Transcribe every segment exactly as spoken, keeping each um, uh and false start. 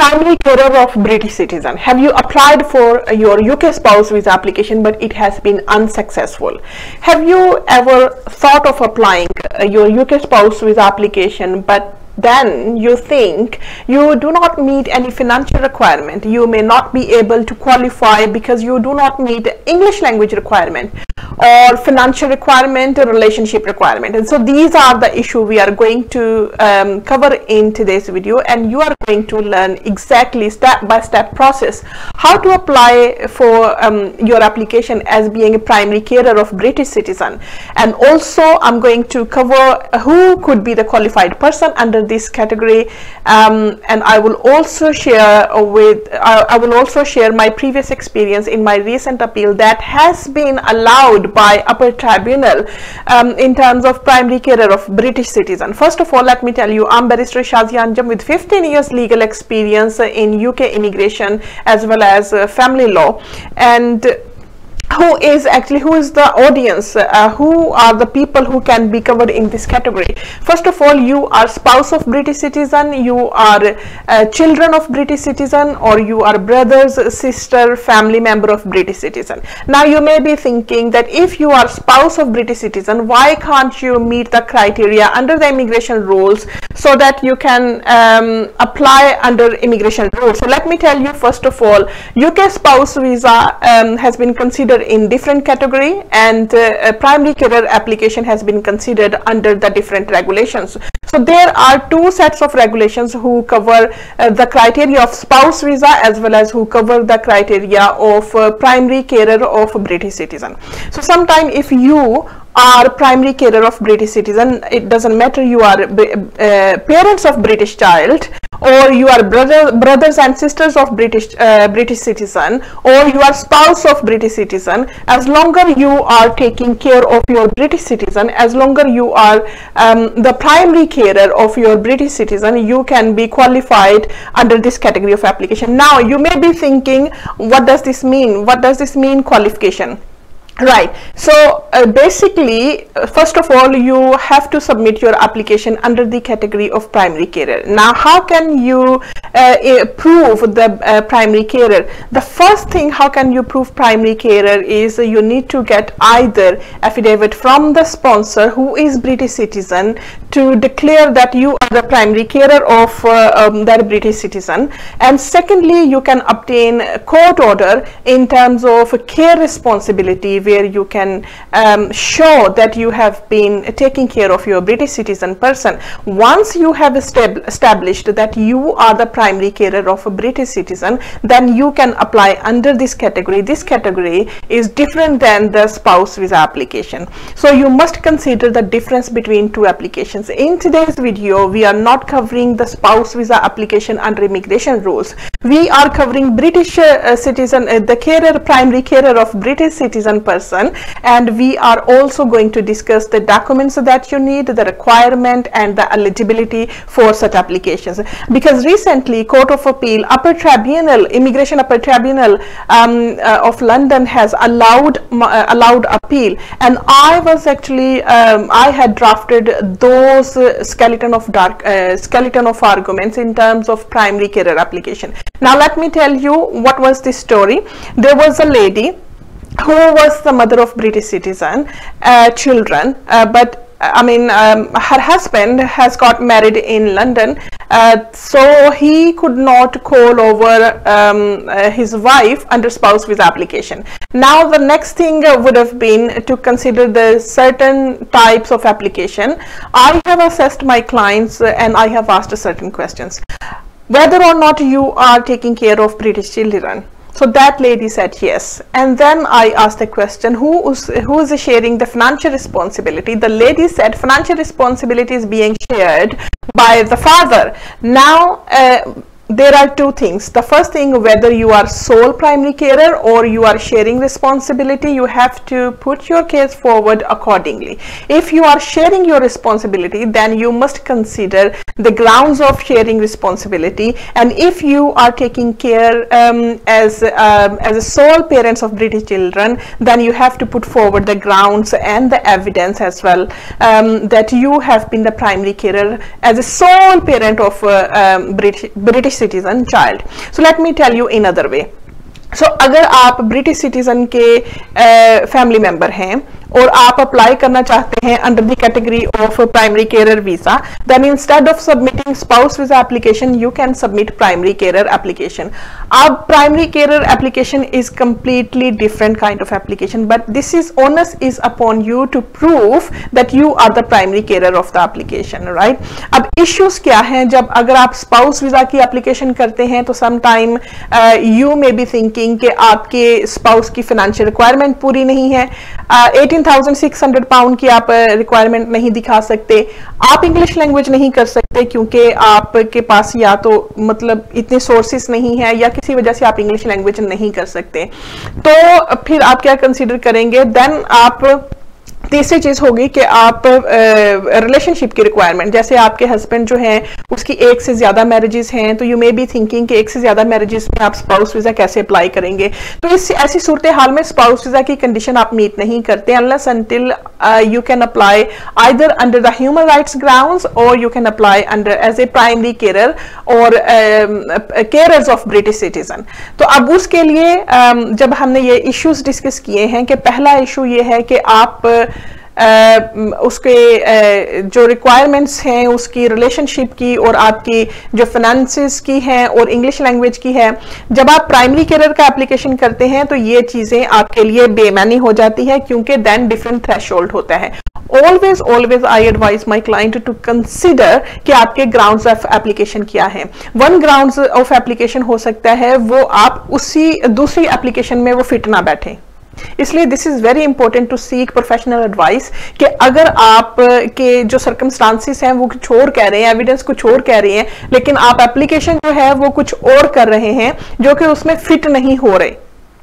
primary carer of British citizen. Have you applied for your U K spouse visa application but it has been unsuccessful? Have you ever thought of applying your U K spouse visa application but then you think you do not meet any financial requirement, you may not be able to qualify because you do not meet English language requirement or financial requirement or relationship requirement? And so these are the issue we are going to um, cover in today's video, and you are going to learn exactly step by step process how to apply for um, your application as being a primary carer of British citizen. And also I'm going to cover who could be the qualified person under this category, um, and I will also share with uh, I will also share my previous experience in my recent appeal that has been allowed by upper tribunal um, in terms of primary carer of British citizen. First of all, let me tell you, I'm Barrister Shazia Anjum with fifteen years legal experience in U K immigration as well as uh, family law. And who is actually who is the audience, uh, who are the people who can be covered in this category? First of all, you are spouse of British citizen, you are uh, children of British citizen, or you are brothers, sister, family member of British citizen. Now you may be thinking that if you are spouse of British citizen, why can't you meet the criteria under the immigration rules so that you can um, apply under immigration rules? So let me tell you, first of all, U K spouse visa um, has been considered in different category, and uh, a primary carer application has been considered under the different regulations. So there are two sets of regulations who cover uh, the criteria of spouse visa as well as who cover the criteria of uh, primary carer of British citizen. So sometime if you are primary carer of British citizen, it doesn't matter you are uh, parents of British child, or you are brother, brothers and sisters of British uh, British citizen, or you are spouse of British citizen, as longer you are taking care of your British citizen, as longer you are um, the primary carer of your British citizen, you can be qualified under this category of application. Now you may be thinking, what does this mean? What does this mean, qualification? Right, so uh, basically uh, first of all you have to submit your application under the category of primary carer. Now how can you uh, prove the uh, primary carer? The first thing, how can you prove primary carer, is uh, you need to get either affidavit from the sponsor who is British citizen to declare that you are the primary carer of uh, um, that British citizen, and secondly you can obtain a court order in terms of care responsibility, where you can um, show that you have been taking care of your British citizen person. Once you have estab established that you are the primary carer of a British citizen, then you can apply under this category. This category is different than the spouse visa application. So you must consider the difference between two applications. In today's video, we are not covering the spouse visa application under immigration rules. We are covering British uh, citizen, uh, the carer, primary carer of British citizen person, and we are also going to discuss the documents that you need, the requirement and the eligibility for such applications. Because recently Court of Appeal, Upper Tribunal, Immigration Upper Tribunal um, uh, of London has allowed uh, allowed appeal, and I was actually um, I had drafted those uh, skeleton of dark uh, skeleton of arguments in terms of primary carer application. Now let me tell you what was the story. There was a lady who was the mother of British citizen uh, children, uh, but I mean um, her husband has got married in London, uh, so he could not call over um, uh, his wife under spouse visa application. Now the next thing uh, would have been to consider the certain types of application. I have assessed my clients uh, and I have asked certain questions, whether or not you are taking care of British children. So that lady said yes, and then I asked the question, who is, who is sharing the financial responsibility? The lady said financial responsibility is being shared by the father. Now uh, there are two things. The first thing, whether you are sole primary carer or you are sharing responsibility, you have to put your case forward accordingly. If you are sharing your responsibility, then you must consider the grounds of sharing responsibility, and if you are taking care um, as um, as a sole parents of British children, then you have to put forward the grounds and the evidence as well um, that you have been the primary carer as a sole parent of uh, um, British British citizen child. So let me tell you in other way. So so, अगर आप British citizen के family uh, member हैं और आप apply करना चाहते हैं under the category of primary care visa, then instead of submitting spouse visa application you can submit primary care application. अब primary care application is completely different kind of application, but this is onus is upon you to prove that you are the primary care of the application, right. अब issues क्या हैं जब अगर आप spouse visa की application करते हैं तो sometime you may be thinking कि आपके स्पाउस की फाइनेंशियल रिक्वायरमेंट पूरी नहीं है, eighteen thousand six hundred pound की आप रिक्वायरमेंट uh, नहीं दिखा सकते, आप इंग्लिश लैंग्वेज नहीं कर सकते क्योंकि आपके पास या तो मतलब इतने सोर्सेस नहीं है या किसी वजह से आप इंग्लिश लैंग्वेज नहीं कर सकते, तो फिर आप क्या कंसीडर करेंगे. देन आप तीसरी चीज होगी कि आप रिलेशनशिप uh, की रिक्वायरमेंट, जैसे आपके हस्बैंड जो हैं उसकी एक से ज्यादा मैरिजेस हैं, तो यू मे बी थिंकिंग कि एक से ज्यादा मैरिजेस में आप स्पाउस वीजा कैसे अप्लाई करेंगे. तो इस ऐसी सूरत हाल में स्पाउस वीजा की कंडीशन आप मीट नहीं करते unless until you can apply either under the human rights grounds और you can apply under as a primary care और केयरर्स ऑफ ब्रिटिश सिटीजन. तो अब उसके लिए um, जब हमने ये इश्यूज डिस्कस किए हैं कि पहला इशू ये है कि आप Uh, उसके uh, जो रिक्वायरमेंट्स हैं उसकी रिलेशनशिप की और आपकी जो फाइनेंसेस की है और इंग्लिश लैंग्वेज की है, जब आप प्राइमरी केयर का एप्लीकेशन करते हैं तो ये चीजें आपके लिए बेमानी हो जाती है क्योंकि देन डिफरेंट थ्रेशोल्ड होता है. Always always I advise my client to consider कि आपके ग्राउंड्स ऑफ एप्लीकेशन क्या है. वन ग्राउंड्स ऑफ एप्लीकेशन हो सकता है वो आप उसी दूसरी एप्लीकेशन में वो फिट ना बैठे, इसलिए this is very important to seek professional advice कि अगर आप के जो सर्कमस्टांसिस हैं वो कुछ और कह रहे हैं, एविडेंस कुछ और कह रहे हैं, लेकिन आप एप्लीकेशन जो है वो कुछ और कर रहे हैं जो कि उसमें फिट नहीं हो रहे,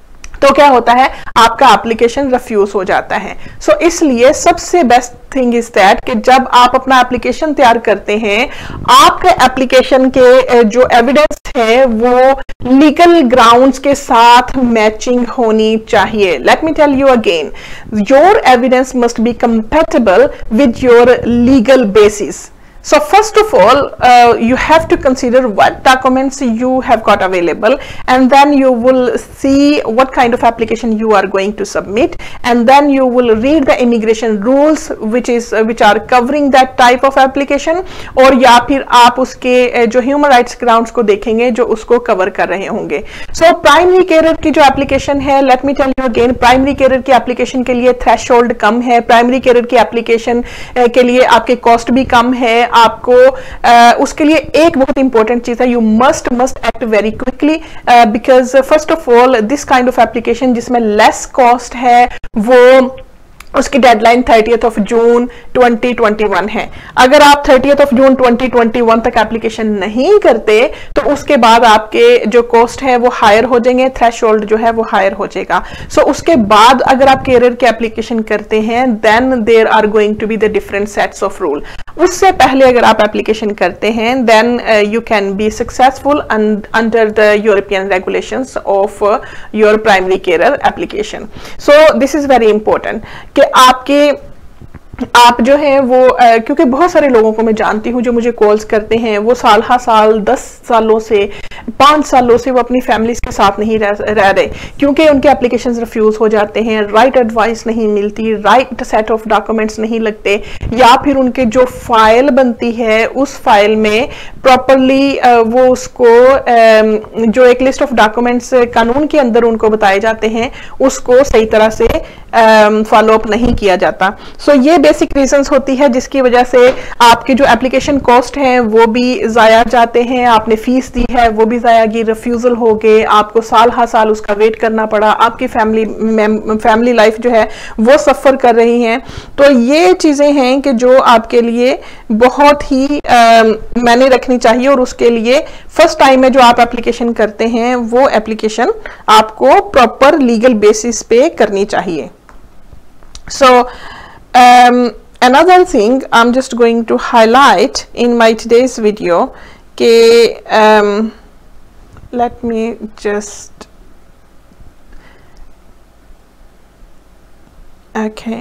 तो क्या होता है आपका एप्लीकेशन रिफ्यूज हो जाता है. सो so, इसलिए सबसे बेस्ट थिंग इज दैट कि जब आप अपना एप्लीकेशन तैयार करते हैं आपके एप्लीकेशन के जो एविडेंस है वो लीगल ग्राउंड्स के साथ मैचिंग होनी चाहिए. Let me tell you again, your evidence must be compatible with your legal basis. So first of all, uh, you have to consider what documents you have got available, and then you will see what kind of application you are going to submit, and then you will read the immigration rules which is uh, which are covering that type of application, और या फिर आप उसके uh, जो human rights grounds को देखेंगे जो उसको cover कर रहे होंगे. So primary carer की जो application है, let me tell you again, primary carer की application के लिए threshold कम है, primary carer की application uh, के लिए आपके cost भी कम है. आपको uh, उसके लिए एक बहुत इंपॉर्टेंट चीज है, you must must act very quickly because first of all this kind of application जिसमें लेस कॉस्ट है वो उसकी deadline thirtieth of June twenty twenty one है. अगर आप thirtieth of June twenty twenty one तक एप्लीकेशन नहीं करते तो उसके बाद आपके जो कॉस्ट है वो हायर हो जाएंगे, थ्रेशोल्ड जो है वो हायर हो जाएगा. सो so, उसके बाद अगर आप कैरियर की एप्लीकेशन करते हैं then there are going to be the different sets of rule. उससे पहले अगर आप एप्लीकेशन करते हैं then you can be successful under the European regulations of your primary carrier application. So this is very important कि आपके आप जो है वो uh, क्योंकि बहुत सारे लोगों को मैं जानती हूँ जो मुझे कॉल्स करते हैं वो साल हा साल दस सालों से पाँच सालों से वो अपनी फैमिलीज के साथ नहीं रह, रह रहे क्योंकि उनके एप्लीकेशंस रिफ्यूज हो जाते हैं, राइट एडवाइस नहीं मिलती, राइट सेट ऑफ डॉक्यूमेंट्स नहीं लगते, या फिर उनके जो फाइल बनती है उस फाइल में प्रॉपरली uh, वो उसको uh, जो एक लिस्ट ऑफ डॉक्यूमेंट्स कानून के अंदर उनको बताए जाते हैं उसको सही तरह से फॉलो अप नहीं किया जाता. सो so, ये बेसिक रीजंस होती है जिसकी वजह से आपके जो एप्लीकेशन कॉस्ट हैं वो भी जाया जाते हैं, आपने फीस दी है वो भी जाया गई, रिफ्यूजल हो गए, आपको साल हर साल उसका वेट करना पड़ा, आपकी फैमिली फैमिली लाइफ जो है वो सफ़र कर रही हैं. तो ये चीज़ें हैं कि जो आपके लिए बहुत ही मैंने रखनी चाहिए और उसके लिए फर्स्ट टाइम में जो आप एप्लीकेशन करते हैं वो एप्लीकेशन आपको प्रॉपर लीगल बेसिस पे करनी चाहिए. So um, another thing I'm just going to highlight in my today's video ke um, let me just okay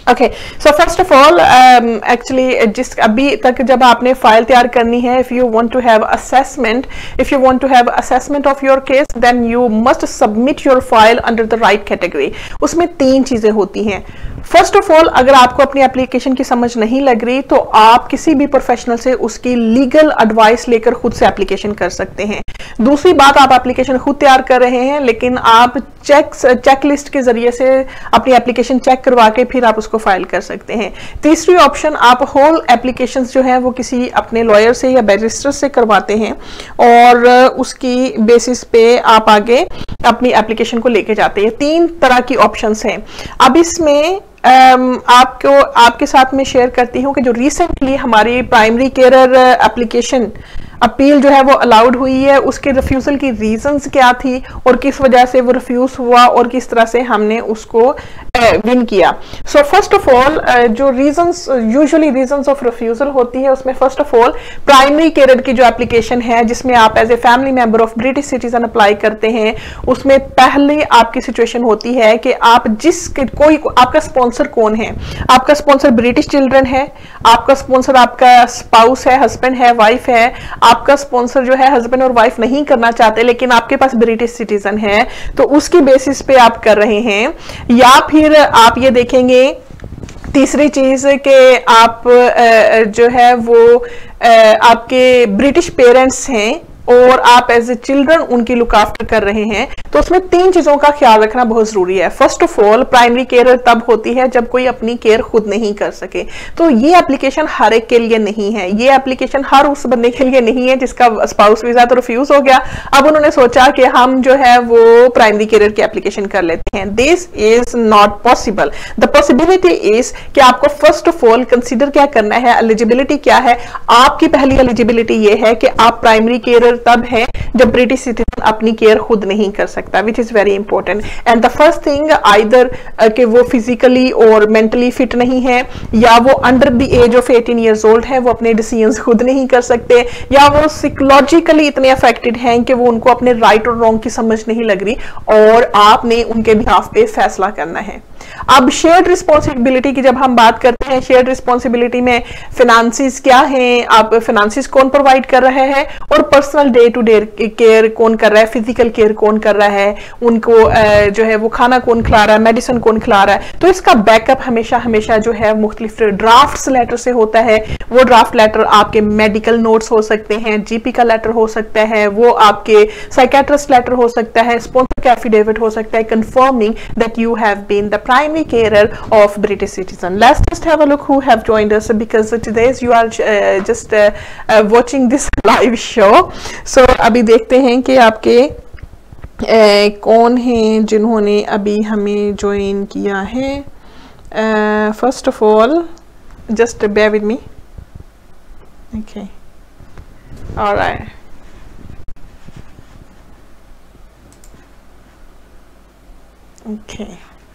okay, so first of all actually जिस अभी तक जब आपने फाइल तैयार करनी है, if you want to have assessment if you want to have assessment of your case, then you must submit your file under the right category. उसमें तीन चीजें होती हैं। फर्स्ट ऑफ ऑल, अगर आपको अपनी एप्लीकेशन की समझ नहीं लग रही तो आप किसी भी प्रोफेशनल से उसकी लीगल एडवाइस लेकर खुद से एप्लीकेशन कर सकते हैं। दूसरी बात, आप एप्लीकेशन खुद तैयार कर रहे हैं लेकिन आप चेक चेकलिस्ट के जरिए से अपनी एप्लीकेशन चेक करवा के फिर आप उसको फाइल कर सकते हैं। तीसरी ऑप्शन, आप होल एप्लीकेशन जो है वो किसी अपने लॉयर से या बैरिस्टर से करवाते हैं और उसकी बेसिस पे आप आगे अपनी एप्लीकेशन को लेके जाते हैं। तीन तरह की ऑप्शंस हैं। अब इसमें Um, आपको आपके साथ में शेयर करती हूँ कि जो रिसेंटली हमारी प्राइमरी केयर एप्लीकेशन अपील जो है वो अलाउड हुई है, उसके रिफ्यूजल की रीजंस क्या थी और किस वजह से वो रिफ्यूज हुआ और किस तरह से हमने उसको विन किया। सो फर्स्ट ऑफ ऑल, जो reasons usually reasons of refusal होती है उसमें first of all primary care की जो एप्लीकेशन है जिसमें आप as a family member of British citizen apply करते हैं, उसमें पहले आपकी सिचुएशन होती है कि आप जिस कोई आपका स्पॉन्सर कौन है। आपका स्पॉन्सर ब्रिटिश चिल्ड्रन है, आपका स्पॉन्सर आपका स्पाउस है, हस्बैंड है, वाइफ है, आपका स्पॉन्सर जो है हस्बैंड और वाइफ नहीं करना चाहते लेकिन आपके पास ब्रिटिश सिटीजन है, तो उसकी बेसिस पे आप कर रहे हैं। या फिर आप ये देखेंगे तीसरी चीज कि आप जो है वो आपके ब्रिटिश पेरेंट्स हैं और आप एज ए चिल्ड्रन उनकी लुक आफ्टर कर रहे हैं, तो उसमें तीन चीजों का ख्याल रखना बहुत जरूरी है। First of all, primary care तब होती है जब कोई अपनी केयर खुद नहीं कर सके, तो ये एप्लीकेशन हर एक के लिए नहीं है। ये एप्लीकेशन हर उस बंदे के लिए नहीं है जिसका स्पाउस वीजा तो रिफ्यूज हो गया, अब उन्होंने सोचा कि हम जो है वो प्राइमरी केयर की एप्लीकेशन कर लेते हैं। This is not possible. The possibility is कि आपको फर्स्ट ऑफ ऑल कंसिडर क्या करना है, एलिजिबिलिटी क्या है। आपकी पहली एलिजिबिलिटी ये है कि आप प्राइमरी केयर तब है जब ब्रिटिश सिटीजन अपनी केयर खुद नहीं कर सकता, which is very important. And the first thing, either कि वो फिजिकली और मेंटली फिट नहीं है, या वो under the age of eighteen years old है, वो अपने डिसीजंस खुद नहीं कर सकते, या वो साइकोलॉजिकली इतने अफेक्टेड हैं कि वो उनको अपने राइट और रॉन्ग की समझ नहीं लग रही और आपने उनके बिहाफ पे फैसला करना है। अब शेयर्ड रिस्पॉन्सिबिलिटी की जब हम बात करते हैं, शेयर्ड रिस्पॉन्सिबिलिटी में फिनांसिस क्या हैं, आप फिनांसिस कौन प्रोवाइड कर रहे हैं और personal day to day care कौन कर रहा है, फिजिकल केयर कौन कर रहा है, उनको जो है वो खाना कौन खिला रहा है, मेडिसिन कौन खिला रहा है। तो इसका बैकअप हमेशा हमेशा जो है मुख्तलिफ ड्राफ्ट लेटर से होता है। वो ड्राफ्ट लेटर आपके मेडिकल नोट्स हो सकते हैं, जीपी का लेटर हो सकता है, वो आपके साइकेट्रिस्ट लेटर हो सकता है, स्पॉन्सर का एफिडेविट हो सकता है confirming that you have been the primary carer of British citizen. Let's just have a look who have joined us because today you are uh, just uh, uh, watching this live show. So अभी देखते हैं कि आपके uh, कौन हैं जिन्होंने अभी हमें ज्वाइन किया है। uh, first of all, just bear with me. Okay. All right. Okay.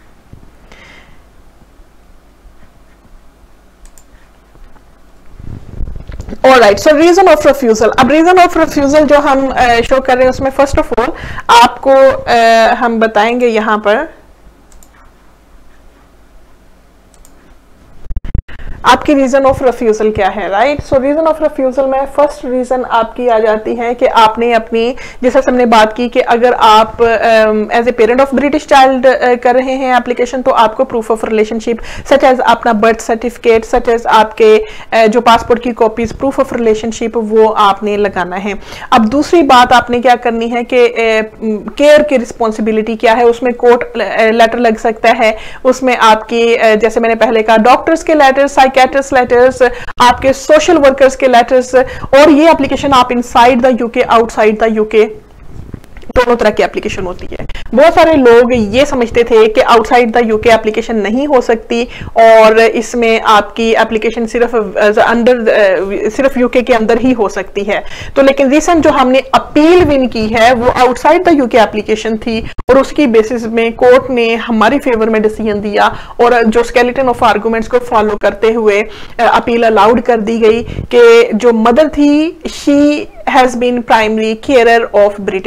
All right, so reason of refusal. अब reason of refusal जो हम शो uh, कर रहे हैं उसमें फर्स्ट ऑफ ऑल आपको uh, हम बताएंगे यहाँ पर आपकी रीजन ऑफ रिफ्यूजल क्या है, right. So reason of refusal में फर्स्ट रीजन आपकी आ जाती है कि आपने अपनी, जैसा हमने बात की कि अगर आप as a parent of British child कर रहे हैं एप्लीकेशन, तो आपको proof of relationship such as अपना बर्थ सर्टिफिकेट, सच एज आपके uh, जो पासपोर्ट की कॉपीज, प्रूफ ऑफ रिलेशनशिप, वो आपने लगाना है। अब दूसरी बात आपने क्या करनी है कि केयर uh, की रिस्पॉन्सिबिलिटी क्या है, उसमें कोर्ट लेटर लग सकता है, उसमें आपकी uh, जैसे मैंने पहले कहा डॉक्टर्स के लेटर्स, साइकेट्रिस्ट लेटर्स, आपके सोशल वर्कर्स के लेटर्स, और ये एप्लीकेशन आप inside the UK, outside the UK, दोनों तरह की एप्लीकेशन होती है। बहुत सारे लोग ये समझते थे कि आउटसाइड द यूके एप्लीकेशन नहीं हो सकती और इसमें आपकी एप्लीकेशन सिर्फ अंडर सिर्फ यूके के अंदर ही हो सकती है। तो लेकिन रिसेंट जो हमने अपील विन की है वो आउटसाइड द यूके एप्लीकेशन थी और उसकी बेसिस में कोर्ट ने हमारी फेवर में डिसीजन दिया और जो स्केलेटन ऑफ आर्गुमेंट्स को फॉलो करते हुए अपील अलाउड कर दी गई कि जो मदर थी she has been primary carer of British children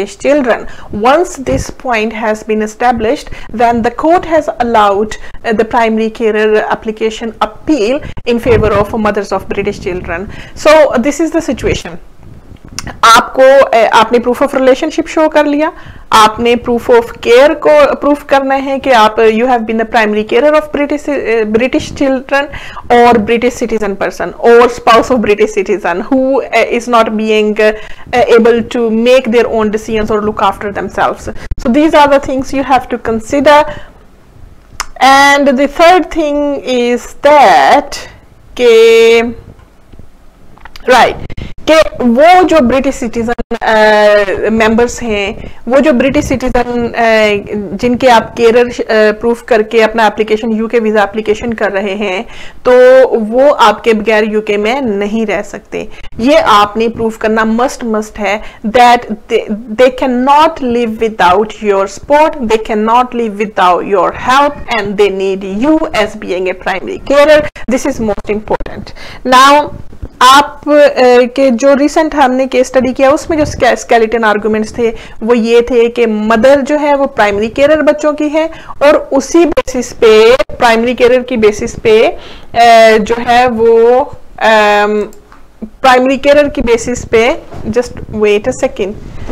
children. Once this point has been established, then the court has allowed uh, the primary carer application appeal in favor of mothers of British children. So uh, this is the situation. आपको आपने proof of relationship show कर लिया, आपने proof of care को proof करना है कि आप you have been the primary care of British British children और ब्रिटिश सिटीजन पर्सन और spouse of British citizen who is not being able to make their own decisions और look after themselves. So these are the things you have to consider. And the third thing is that के right कि वो जो British citizen members हैं, वो जो British citizen uh, जिनके आप केरर प्रूफ uh, करके अपना एप्लीकेशन यूके वीजा एप्लीकेशन कर रहे हैं, तो वो आपके बगैर यूके में नहीं रह सकते. ये आपने प्रूफ करना मस्ट मस्ट है that they cannot live without your support, they cannot live without your help and they need you as being a primary care. This is most important. Now आप uh, के जो recent हमने case study किया उसमें जो skeleton arguments थे वो ये थे कि मदर जो है वो प्राइमरी केयर बच्चों की है और उसी बेसिस पे प्राइमरी केयर की बेसिस पे uh, जो है वो प्राइमरी um, केयर की बेसिस पे just wait a second.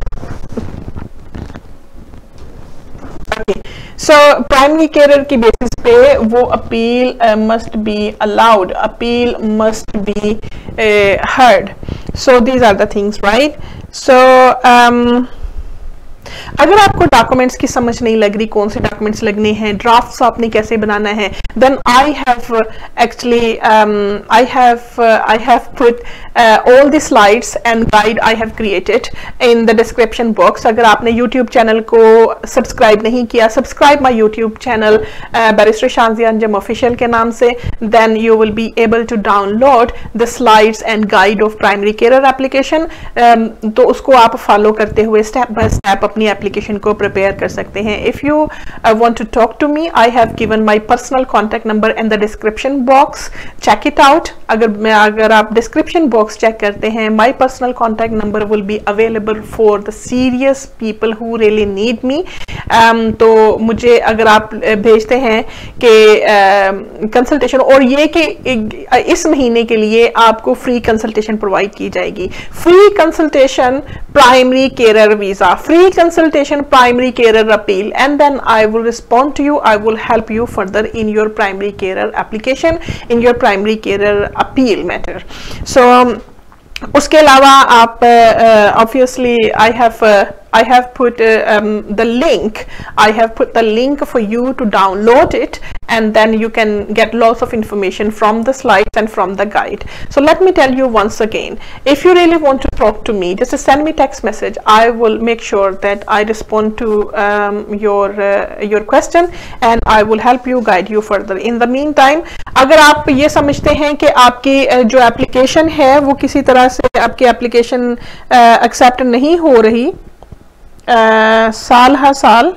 So primary care की बेसिस पे वो appeal must be allowed, appeal must be heard. So these are the things, right? So um, अगर आपको डॉक्यूमेंट्स की समझ नहीं लग रही, कौन से डॉक्यूमेंट्स लगने हैं, ड्राफ्ट्स आपने कैसे बनाना है, then I have uh, actually um, I have uh, I have put uh, all the slides and guide I have created in the description box. अगर आपने YouTube चैनल को सब्सक्राइब नहीं किया, subscribe my YouTube channel barrister Shanzia Anjum official के नाम से, then you will be able to download the slides and guide of primary carer application. um, तो उसको आप फॉलो करते हुए स्टेप बाय स्टेप अपनी एप्लीकेशन को प्रिपेयर कर सकते हैं. If you want to talk to me, I have given my personal contact number in the description box. Check it out. अगर मैं अगर आप डिस्क्रिप्शन बॉक्स चेक करते हैं, my personal contact number will be available for the serious people who really need me. तो मुझे अगर आप भेजते हैं कि कंसल्टेशन uh, और ये कि इस महीने के लिए आपको फ्री कंसल्टेशन प्रोवाइड की जाएगी. Free consultation primary care visa, free consultation primary carer appeal, and then I will respond to you. I will help you further in your primary carer application, in your primary carer appeal matter. So um, उसके अलावा आप obviously I have uh, I have put uh, um, the link I have put the link for you to download it, and then you can get lots of information from the slides and from the guide. So let me tell you once again, if you really want to talk to me, just send me text message. I will make sure that I respond to um, your uh, your question, and I will help you, guide you further. In the meantime, अगर आप ये समझते हैं कि आपकी जो application है वो किसी तरह से आपकी एप्लीकेशन एक्सेप्ट नहीं हो रही Uh, साल हर साल,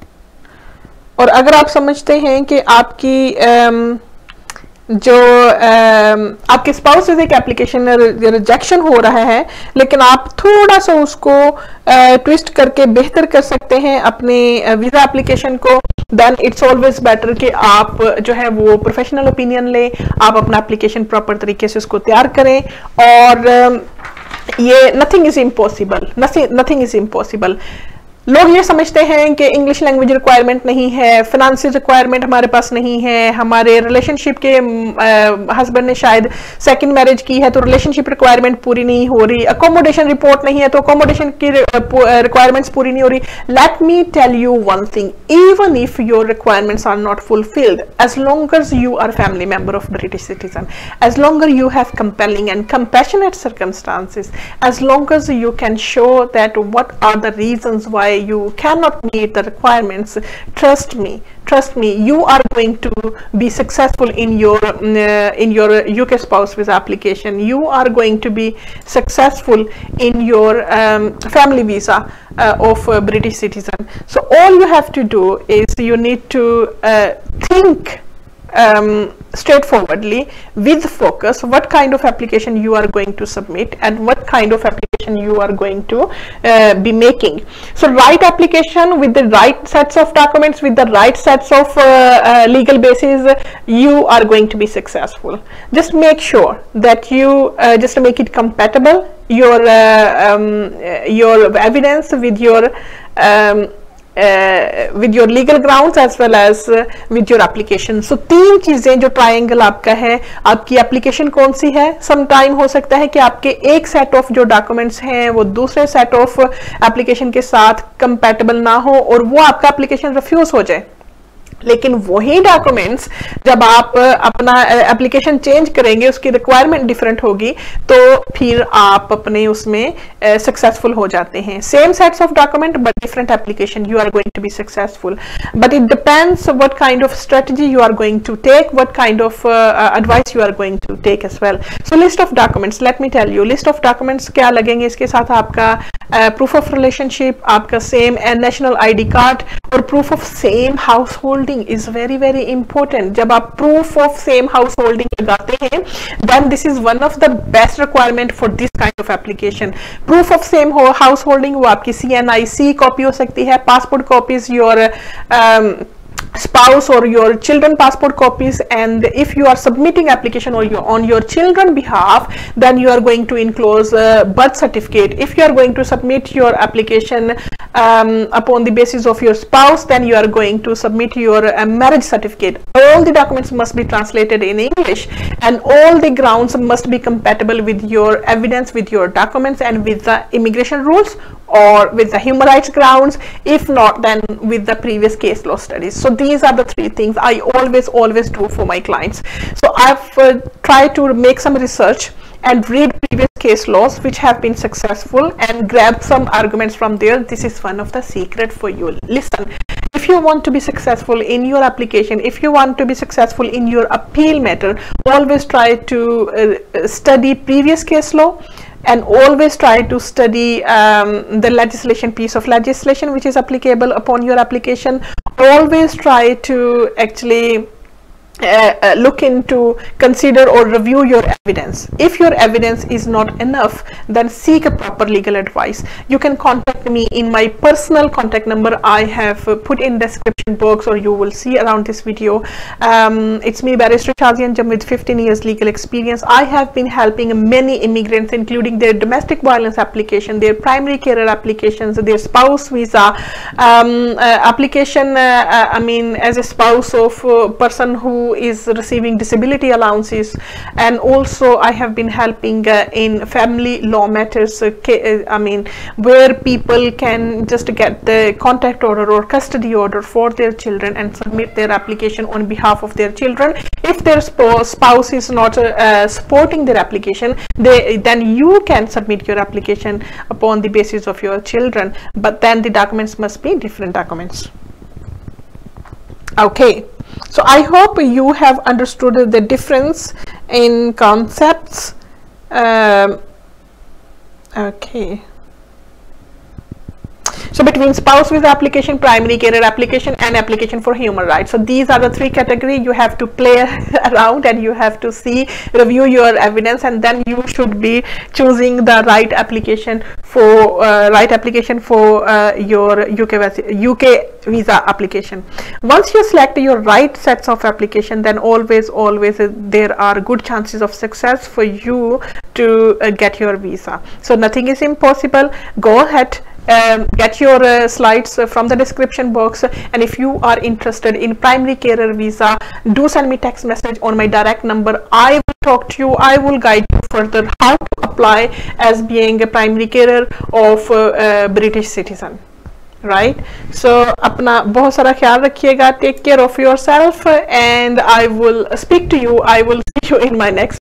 और अगर आप समझते हैं कि आपकी um, जो um, आपके स्पाउस वीजा की एप्लीकेशन रिजेक्शन हो रहा है, लेकिन आप थोड़ा सा उसको ट्विस्ट uh, करके बेहतर कर सकते हैं अपने वीजा एप्लीकेशन को, देन इट्स ऑलवेज बेटर कि आप जो है वो प्रोफेशनल ओपिनियन लें, आप अपना एप्लीकेशन प्रॉपर तरीके से उसको तैयार करें. और um, ये nothing is impossible, nothing is impossible. लोग ये समझते हैं कि इंग्लिश लैंग्वेज रिक्वायरमेंट नहीं है, फाइनेंशियल रिक्वायरमेंट हमारे पास नहीं है, हमारे रिलेशनशिप के हस्बैंड ने शायद सेकंड मैरिज की है तो रिलेशनशिप रिक्वायरमेंट पूरी नहीं हो रही, अकोमोडेशन रिपोर्ट नहीं है तो अकोमोडेशन की रिक्वायरमेंट्स पूरी नहीं हो रही. Let me tell you one thing, even if your requirements are not fulfilled, as long as you are a family member of British citizen, as long as you have compelling and compassionate circumstances, as long as you can show that what are the reasons why you cannot meet the requirements, trust me, trust me, you are going to be successful in your uh, in your U K spouse visa application. You are going to be successful in your um, family visa uh, of a British citizen. So all you have to do is you need to uh, think um, straightforwardly with focus what kind of application you are going to submit and what kind of application application you are going to uh, be making. So right application with the right sets of documents, with the right sets of uh, uh, legal basis, you are going to be successful. Just make sure that you uh, just make it compatible, your uh, um, your evidence with your um, Uh, with your legal grounds as well as uh, with your application. So तीन चीजें जो triangle आपका है, आपकी application कौन सी है. Some time हो सकता है कि आपके एक सेट ऑफ जो डॉक्यूमेंट्स हैं वो दूसरे सेट ऑफ एप्लीकेशन के साथ कंपैटिबल ना हो और वो आपका एप्लीकेशन रिफ्यूज हो जाए. लेकिन वही डॉक्यूमेंट्स जब आप अपना एप्लीकेशन चेंज करेंगे, उसकी रिक्वायरमेंट डिफरेंट होगी, तो फिर आप अपने उसमें सक्सेसफुल हो जाते हैं. Same sets of document but different application, you are going to be successful. But it depends what kind of strategy you are going to take, what kind of advice you are going to take as well. So list of documents, let me tell you, list of documents क्या लगेंगे इसके साथ. आपका proof of relationship, आपका same national ID card और proof of same house holding is very very important. जब आप proof of same house holding लगाते हैं, then this is one of the best requirement for this kind of application. Proof of same house holding, वो आपकी C N आई सी copy हो सकती है, passport copies, your spouse or your children passport copies, and if you are submitting application or you on your children behalf, then you are going to enclose uh, birth certificate. If you are going to submit your application um, upon the basis of your spouse, then you are going to submit your uh, marriage certificate. All the documents must be translated in English, and all the grounds must be compatible with your evidence, with your documents, and with the immigration rules or with the human rights grounds. If not, then with the previous case law studies. So these are the three things I always always do for my clients. So I've uh, tried to make some research and read previous case laws which have been successful and grab some arguments from there. This is one of the secret for you. Listen, if you want to be successful in your application, if you want to be successful in your appeal matter, always try to uh, study previous case law, and always try to study um, the legislation, piece of legislation which is applicable upon your application. Always try to actually Uh, uh, look into, consider or review your evidence. If your evidence is not enough, then seek a proper legal advice. You can contact me in my personal contact number. I have uh, put in description box, or you will see around this video. Um, it's me, Barrister Shazia Anjum, with fifteen years legal experience. I have been helping many immigrants, including their domestic violence application, their primary carer applications, their spouse visa um, uh, application. Uh, uh, I mean, as a spouse of a person who is receiving disability allowances, and also I have been helping uh, in family law matters, uh, I mean where people can just get the contact order or custody order for their children and submit their application on behalf of their children. If their spouse is not uh, uh, supporting their application, they then you can submit your application upon the basis of your children, but then the documents must be different documents. Okay, so I hope you have understood the difference in concepts. Um, okay, so between spouse visa application, primary carer application, and application for human rights. So these are the three categories. You have to play around and you have to see, review your evidence, and then you should be choosing the right application for uh, right application for uh, your U K U K visa application. Once you select your right sets of application, then always always uh, there are good chances of success for you to uh, get your visa. So nothing is impossible. Go ahead. Um, get your uh, slides uh, from the description box, and if you are interested in primary carer visa, do send me text message on my direct number. I will talk to you, I will guide you further how to apply as being a primary carer of uh, uh, British citizen. Right? So अपना बहुत सारा ख्याल रखिएगा. Take care of yourself, and I will speak to you. I will see you in my next